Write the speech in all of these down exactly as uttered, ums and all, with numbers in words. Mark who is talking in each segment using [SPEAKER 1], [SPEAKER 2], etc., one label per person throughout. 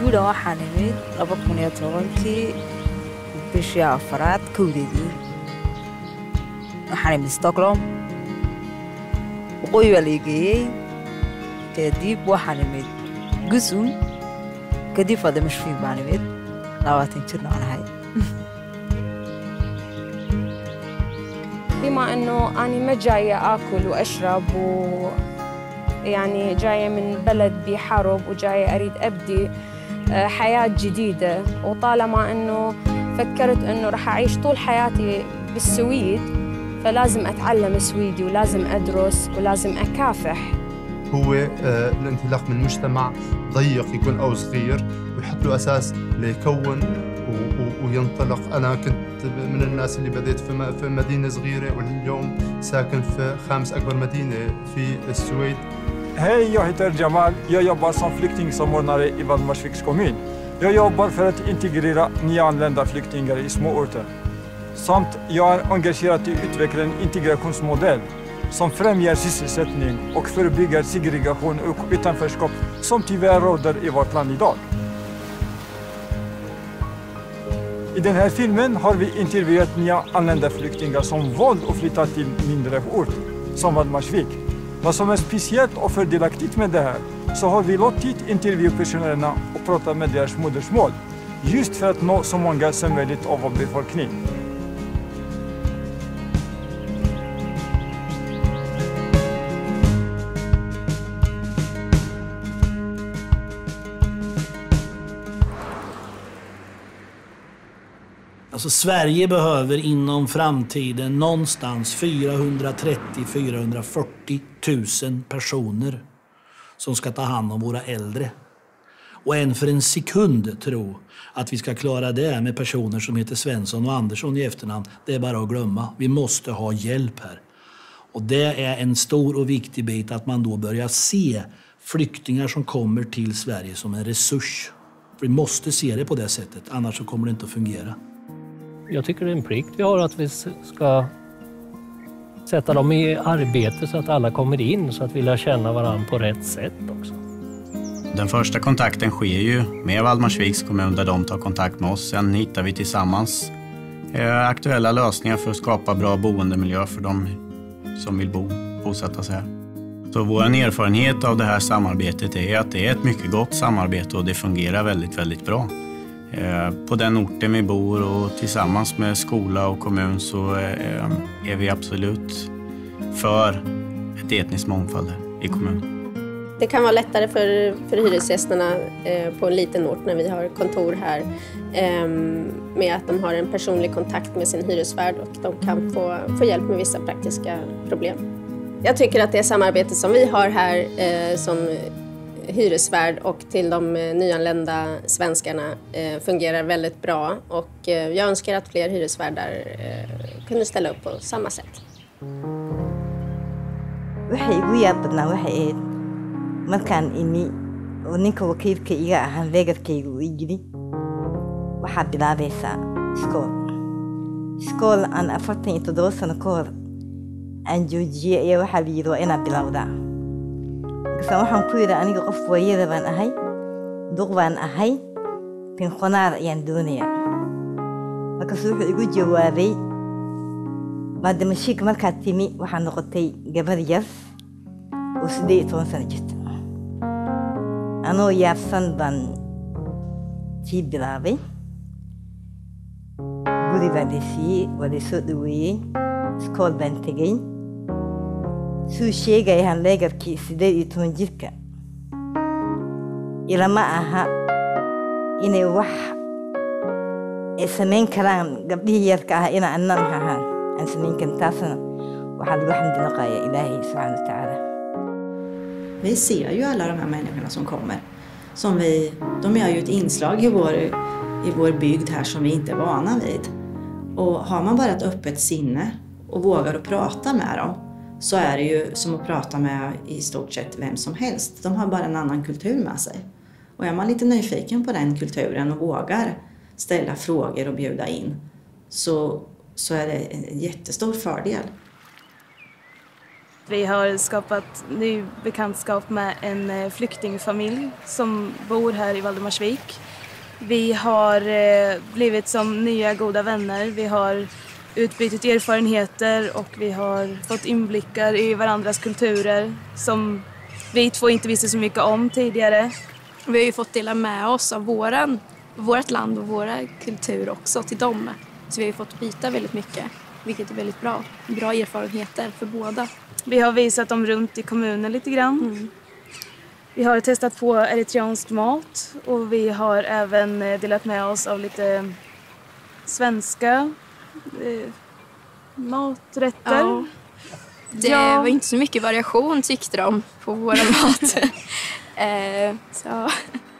[SPEAKER 1] Sweden waxaan imid laba kun iyo tobankii bishii afraad kowdeedii. Waxaan imid Stockholm. Waqooyi baa la geeyey. Kadib waxaan imid Gusum. Kadib fadhi mashfiin baan imid. labaatan jirna aan ahay.
[SPEAKER 2] بما أنه أنا ما جاية أكل وأشرب و يعني جاية من بلد بحرب وجاية أريد أبدي حياة جديدة، وطالما أنه فكرت أنه رح أعيش طول حياتي بالسويد فلازم أتعلم سويدي ولازم أدرس ولازم أكافح.
[SPEAKER 3] هو الانطلاق من مجتمع ضيق يكون أو صغير ويحط له أساس ليكون وينطلق. أنا كنت من الناس اللي بديت في في مدينة صغيرة واليوم ساكن في خامس أكبر مدينة في السويد.
[SPEAKER 4] Hej, jag heter Jamal. Jag jobbar som flyktingsamordnare i Valdemarsviks kommun. Jag jobbar för att integrera nyanlända flyktingar i småorter. Samt jag är engagerad i att utveckla en integrationsmodell som främjar sysselsättning och förebygger segregation och utanförskap som tyvärr råder i vårt land idag. I den här filmen har vi intervjuat nyanlända flyktingar som valt att flytta till mindre ort, som Valdemarsvik. Vad som är speciellt och fördelaktigt med det här, så har vi låtit intervjupersonerna och prata med deras modersmål, just för att nå så många som möjligt av vår befolkning.
[SPEAKER 5] Alltså Sverige behöver inom framtiden någonstans fyrahundratrettio till fyrahundrafyrtio tusen personer som ska ta hand om våra äldre. Och en för en sekund tro att vi ska klara det med personer som heter Svensson och Andersson i efternamn, det är bara att glömma. Vi måste ha hjälp här. Och det är en stor och viktig bit att man då börjar se flyktingar som kommer till Sverige som en resurs. Vi måste se det på det sättet, annars så kommer det inte att fungera.
[SPEAKER 6] Jag tycker det är en plikt vi har att vi ska sätta dem i arbete så att alla kommer in, så att vi lär känna varandra på rätt sätt också.
[SPEAKER 7] Den första kontakten sker ju med Valdemarsviks kommun där de tar kontakt med oss. Sen hittar vi tillsammans aktuella lösningar för att skapa bra boendemiljö för de som vill bo, bosätta sig här. Så vår erfarenhet av det här samarbetet är att det är ett mycket gott samarbete och det fungerar väldigt, väldigt bra. På den orten vi bor och tillsammans med skola och kommun så är vi absolut för ett etniskt mångfald i kommunen.
[SPEAKER 8] Det kan vara lättare för, för hyresgästerna eh, på en liten ort när vi har kontor här eh, med att de har en personlig kontakt med sin hyresvärd och de kan få, få hjälp med vissa praktiska problem. Jag tycker att det samarbete som vi har här eh, som hyresvärd och till de nyanlända svenskarna eh, fungerar väldigt bra och eh, jag önskar att fler hyresvärdar eh, kunde ställa upp på samma sätt.
[SPEAKER 9] Waxay igu yaab badnaa waxay ahayd markaan imi oo ninka wakiilka iga ahaan leegarkayga uu ii yidhi waxaad bilaabaysaa iskool iskool aan afartan iyo toddoba sano ka hor aan joojiyey ayaa waxaa la yidhi waa inaad bilowdaa. markaasaan waxaan ku yidhi aniga qof waayada baan ahay duq baan ahay pinqonaar ayaan doonayaa. markaasuu wuxuu igu jawaabay Valdemarsvik markaad timi waxaa noqotay gabar yar oo siddeed iyo toban sano jirta. anoo yaabsan baan tii bilaabay. guri baa la siiyey waa la soo dhaweeyey iskool baan tegey. suu sheegayaan leegarkii siddeed iyo toban jirka ilama aha inay wax ay samayn karaan gabdhihii yarka ah ina annan ahaan aan samayn karin. taasna waxaa lagu xamdinaqayaa ilaahay subxaana wa tacaala.
[SPEAKER 10] Vi ser ju alla de här människorna som kommer. Som vi, de är ju ett inslag i vår, i vår bygd här som vi inte är vana vid. Och har man bara ett öppet sinne och vågar att prata med dem så är det ju som att prata med i stort sett vem som helst. De har bara en annan kultur med sig. Och är man lite nyfiken på den kulturen och vågar ställa frågor och bjuda in så, så är det en jättestor fördel.
[SPEAKER 11] Vi har skapat ny bekantskap med en flyktingfamilj som bor här i Valdemarsvik. Vi har blivit som nya goda vänner. Vi har utbytt erfarenheter och vi har fått inblickar i varandras kulturer som vi två inte visste så mycket om tidigare.
[SPEAKER 12] Vi har ju fått dela med oss av våran, vårt land och våra kultur också till dem. Så vi har ju fått byta väldigt mycket, vilket är väldigt bra. Bra erfarenheter för båda.
[SPEAKER 11] Vi har visat dem runt i kommunen lite grann. Mm. Vi har testat på eritreansk mat och vi har även delat med oss av lite svenska eh, maträtter.
[SPEAKER 12] Ja. Det ja. var inte så mycket variation tyckte de på våra mat. eh, så.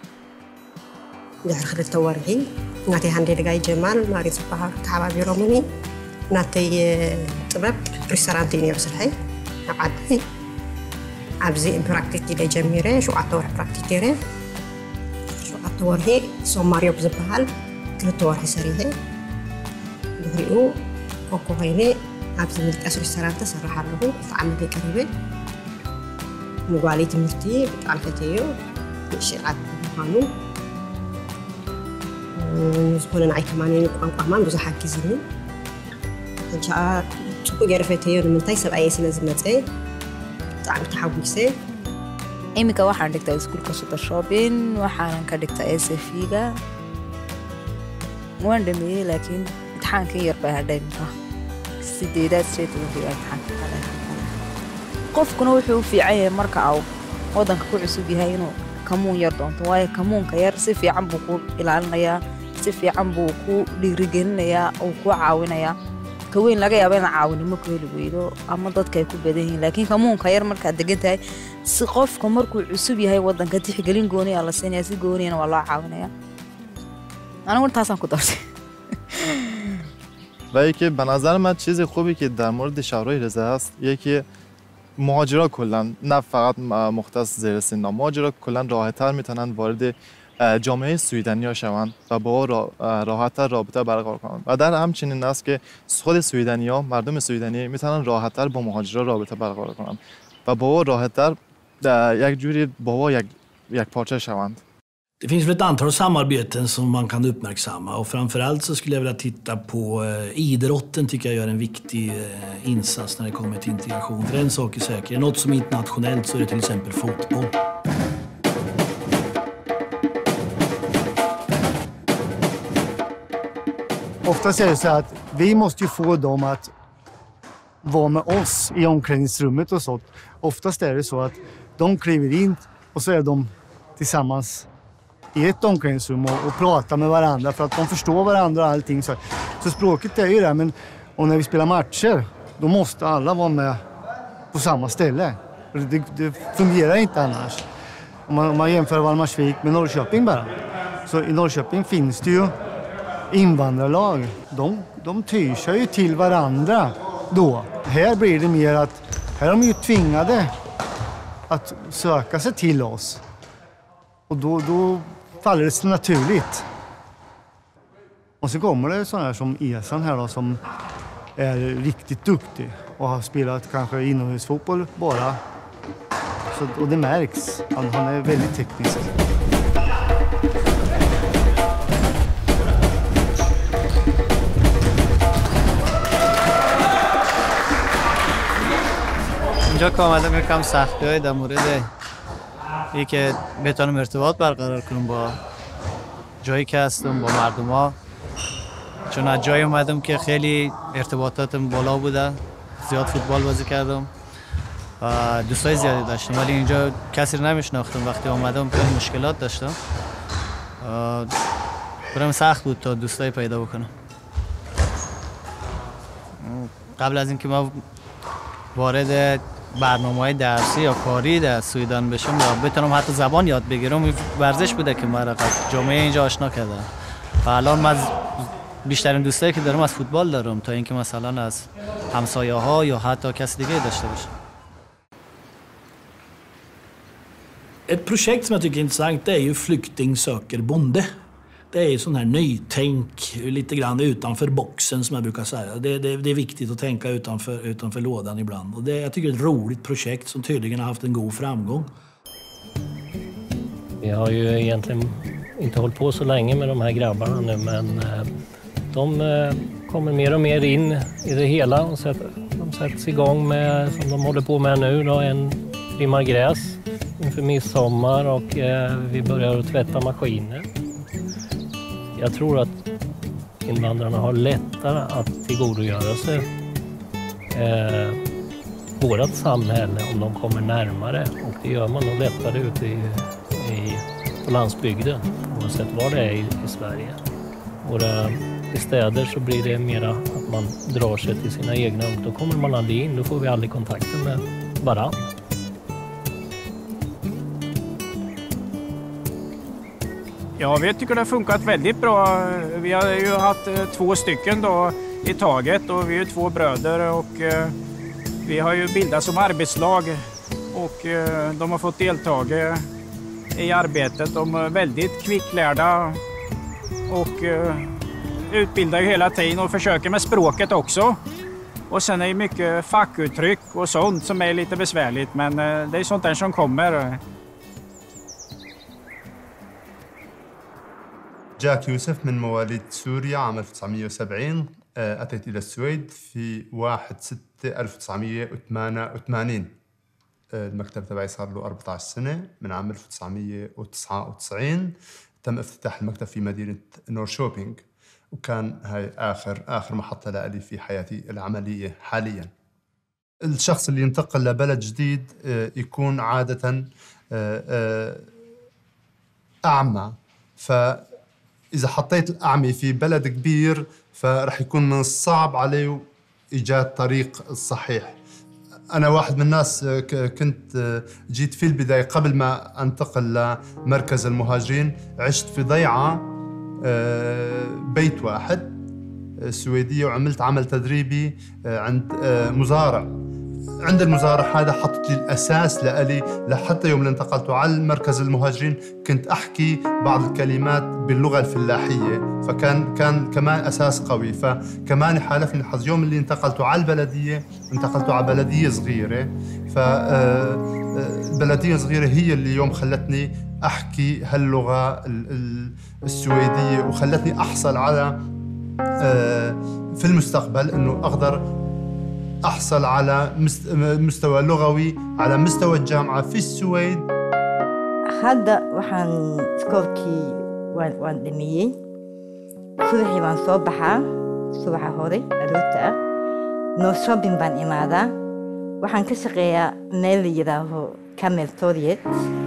[SPEAKER 13] داخل التوارهي ناتي هندي لقاي جمال ماري صباح كعبة روماني ناتي طبب ريستورانتي نيرسلحي عادي عبزي براكتيكي لي جميرة شو عطور براكتيكيرة شو عطورهي سوماريو بزبال كل توارهي سريهي دهريو كوكو هيني عبزي ملك أسر ريستورانتا سرح له فعمل بي قريبة نقالي تمرتي بتعرفتيو شيء مهانو نزبون نعي كمان نقوم قمان بزحك كزيني إن شاء الله تبقى جرفتيو من تيسب أي سنة زمتي تعب تحويسه
[SPEAKER 1] إمك واحد دكتور يسكول كسوت الشوبين واحد كدكتور إسفيجا وين دمي لكن امتحان كير بهذا سيدات شيء في امتحان قف كنوا يحو في عين مركعوا وضن كل عسوبي هاينو كمون يردون تواي كمون كير سفي عم بقول إلى النيا سفي عم بقول لرجلنا أو كوا عاونيا كوين laga yaabo in caawin ma ku heli weydo ama dadka ay ku badan yihiin laakiin kamuunka yar marka degantahay si qofku markuu cusub yahay wadanka tixgelin gooni ah la siinaya si gooniyana waa loo caawinaya anigu intaasan ku dartay
[SPEAKER 14] و اینکه به نظر من چیز خوبی که در مورد شهرهای رضا است یکی مهاجرا کلا نه فقط مختص زیر سن مهاجرا کلا راحت‌تر میتونن وارد جامعه سویدنیا شوند و با راحت‌تر رابطه برقرار کنند و در همچنین است که خود سویدنیا مردم سویدنی میتونن راحت‌تر با مهاجرا رابطه برقرار کنند و با راحت‌تر یک جوری با یک یک پارچه شوند.
[SPEAKER 5] Det finns väl ett antal samarbeten som man kan uppmärksamma och framförallt så skulle jag vilja titta på idrotten tycker jag gör en viktig insats när det kommer till integration. För en sak är säker, något som är internationellt så är det till exempel fotboll.
[SPEAKER 15] Oftast är det så att vi måste ju få dem att vara med oss i omklädningsrummet och sånt. Oftast är det så att de kliver in och så är de tillsammans i ett omklädningsrum och, och pratar med varandra för att de förstår varandra och allting. Så, så språket är ju det, men och när vi spelar matcher då måste alla vara med på samma ställe. Det, det fungerar inte annars. Om man, om man jämför Valdemarsvik med Norrköping bara. Så i Norrköping finns det ju invandrarlag. De, de tyr sig ju till varandra då. Här blir det mer att här är de ju tvingade att söka sig till oss. Och då, då faller det så naturligt. Och så kommer det sådana här som Esan här då, som är riktigt duktig och har spelat kanske inomhusfotboll bara. Så, och det märks. Han, han är väldigt teknisk.
[SPEAKER 16] اینجا که آمدم یکم سختی‌های در مورد اینکه بتونم ارتباط برقرار کنم با جایی که هستم با مردم‌ها، چون از جایی اومدم که خیلی ارتباطاتم بالا بوده، زیاد فوتبال بازی کردم و دوستای زیادی داشتم، ولی اینجا کسی رو نمیشناختم. وقتی اومدم خیلی مشکلات داشتم، برام سخت بود تا دوستای پیدا بکنم. قبل از اینکه ما وارد برنامه‌های درسی یا کاری در سویدن بشم یا بتونم حتی زبان یاد بگیرم، ورزش بوده که من جامعه اینجا آشنا کرده. و الان من بیشترین دوستایی که دارم از فوتبال دارم تا اینکه مثلا از همسایه‌ها یا حتی کسی دیگه داشته باشم.
[SPEAKER 5] Ett projekt som jag tycker är intressant är ju Flykting söker bonde. det är sån här nytänk lite grann utanför boxen som jag brukar säga. Det, det, det är viktigt att tänka utanför, utanför lådan ibland. Och det, jag tycker det är ett roligt projekt som tydligen har haft en god framgång.
[SPEAKER 6] Vi har ju egentligen inte hållit på så länge med de här grabbarna nu, men de kommer mer och mer in i det hela och de sätts igång med, som de håller på med nu, då, en trimmar gräs inför midsommar och vi börjar att tvätta maskiner. Jag tror att invandrarna har lättare att tillgodogöra sig eh, vårt samhälle om de kommer närmare, och det gör man nog lättare ute i, i, på landsbygden oavsett var det är i, i Sverige. Våra, i städer så blir det mera att man drar sig till sina egna, och då kommer man aldrig in, då får vi aldrig kontakten med varann.
[SPEAKER 17] Ja, vi tycker det har funkat väldigt bra. Vi har ju haft två stycken då i taget och vi är två bröder och eh, vi har ju bildat som arbetslag och eh, de har fått deltaga i arbetet. De är väldigt kvicklärda och eh, utbildar ju hela tiden och försöker med språket också. Och sen är det mycket fackuttryck och sånt som är lite besvärligt, men eh, det är sånt där som kommer.
[SPEAKER 3] جاك يوسف من مواليد سوريا عام ألف وتسعمئة وسبعين. أتيت إلى السويد في واحد ستة ألف وتسعمئة وثمانية وثمانين. المكتب تبعي صار له أربعة عشر سنة من عام ألف وتسعمئة وتسعة وتسعين. تم افتتاح المكتب في مدينة نورشوبينغ، وكان هاي آخر آخر محطة لي في حياتي العملية حاليا. الشخص اللي ينتقل لبلد جديد يكون عادة أعمى، ف إذا حطيت الأعمي في بلد كبير فرح يكون من الصعب عليه إيجاد طريق الصحيح. أنا واحد من الناس كنت جيت في البداية قبل ما أنتقل لمركز المهاجرين، عشت في ضيعة بيت واحد سويدية، وعملت عمل تدريبي عند مزارع. عند المزارع هذا حطت لي الأساس لألي لحتى يوم اللي انتقلت على مركز المهاجرين كنت أحكي بعض الكلمات باللغة الفلاحية، فكان كان كمان أساس قوي. فكمان حالفني الحظ يوم اللي انتقلت على البلدية انتقلت على بلدية صغيرة، فالبلدية صغيرة هي اللي يوم خلتني أحكي هاللغة السويدية، وخلتني أحصل على في المستقبل إنه أقدر أحصل على مستوى لغوي على مستوى الجامعة في السويد.
[SPEAKER 9] هذا وحن سكوركي وان دميي صبحي وان صباحا صباحا هوري أروتا نو شوبين بان إمادا وحن كشقيا نيل يراهو كامل توريت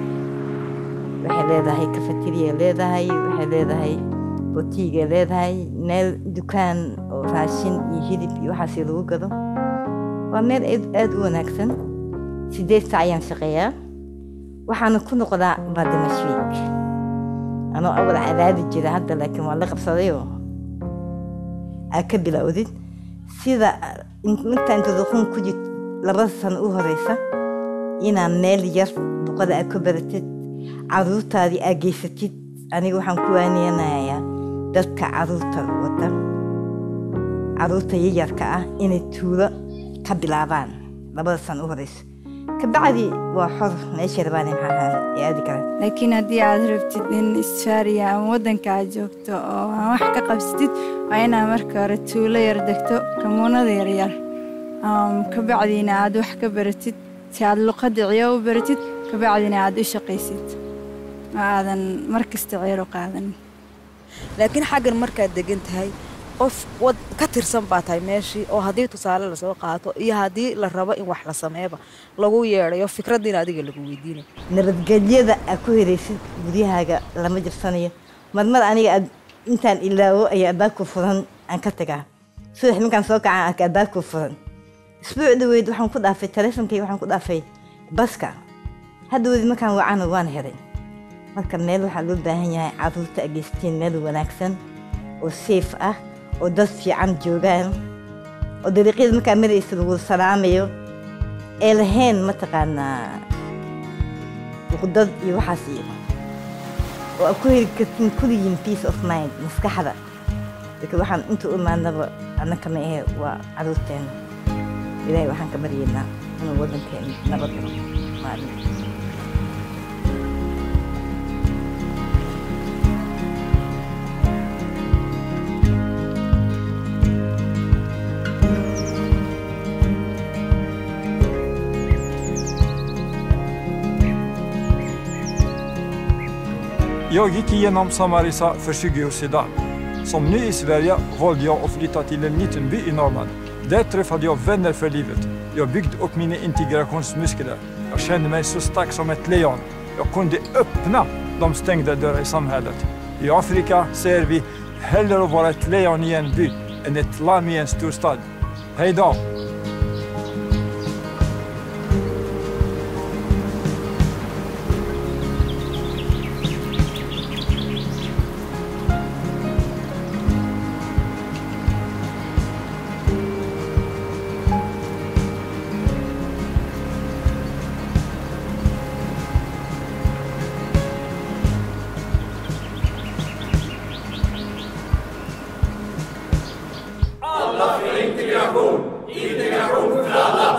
[SPEAKER 9] وحي ليدهاي كافتيريا ليدهاي وحي ليدهاي بوتيجا ليدهاي نيل دكان راشين يهيرب يوحاسي لوغدو waa meel aad u wanaagsan. sideed saac ayaan shaqeeyaa, waxaana ku noqdaa baadimashwiik. anoo awal cadaadi jira hadda laakiin waa la qabsadayoo aa ka bilowdid sida inta inta duqun ku jid labada sano u horeysa inaan meel yar duqada aa ka baratid caruurtaadii aa geysatid. aniga waxaan ku waaniyanayaa dadka caruurta wata caruurta yaryarka ah inay tuulo ka bilaabaan labada sano u horeysa, kabacdi waa xor meesha rabaan maxaa aadi kara.
[SPEAKER 18] laakiin haddii aad rabtid in isfaariya ama waddanka aad joogto oo aan wax ka qabsatid waa inaad marka hore tuulo yar degto, kamuunada yaryar, kabacdiina aad wax ka baratid si aad luqadda ciyo u baratid, kabacdiina aad u shaqaysid oo aadan mar kasta ciyo u qaadanin.
[SPEAKER 1] laakiin xaggan markaad degan tahay qof wad ka tirsan baa tahay meeshii, oo haddii tusaale la soo qaato iyo haddii la rabo in wax la sameeyba lagu yeedhayo fikradiina adiga lagu weydiinayo.
[SPEAKER 9] nabadgelyada aad ku heraysid guryahaaga lama jirsanayo. marmar aniga aad intaan ilaawo ayaa albaabku furan aan ka tagaa, subax markaan soo kacaan arka albaabku furan. isbuuc dhaweyd waxaan ku dhaafay taleefonkayga, waxaan ku dhaafay baska, hadhowdi markaan wacana waan helay. marka meel waxaa loo baahan yahay caruurta ageystiin meel wanaagsan oo safe ah, oo dad fiican joogaan, oo dariiqyada markaa maraysa lagu salaamayo ee lahayn mataqaanaa uqdad iyo waxaas iyo oo aad ku heli kartiin kuligiin peace of mind maskaxda dadka waxaan inta u imaanaba annaka ma ahe waa caruurteena ilaahay waxaan ka baryaynaa inuu waddankeena nabad galo maalin
[SPEAKER 4] Jag gick igenom samma resa för tjugo år sedan. Som ny i Sverige valde jag att flytta till en liten by i Norrland. Där träffade jag vänner för livet. Jag byggde upp mina integrationsmuskler. Jag kände mig så stark som ett lejon. Jag kunde öppna de stängda dörrar i samhället. I Afrika ser vi hellre att vara ett lejon i en by än ett lamm i en storstad. Hej då!
[SPEAKER 19] Alla för integration, integration för alla.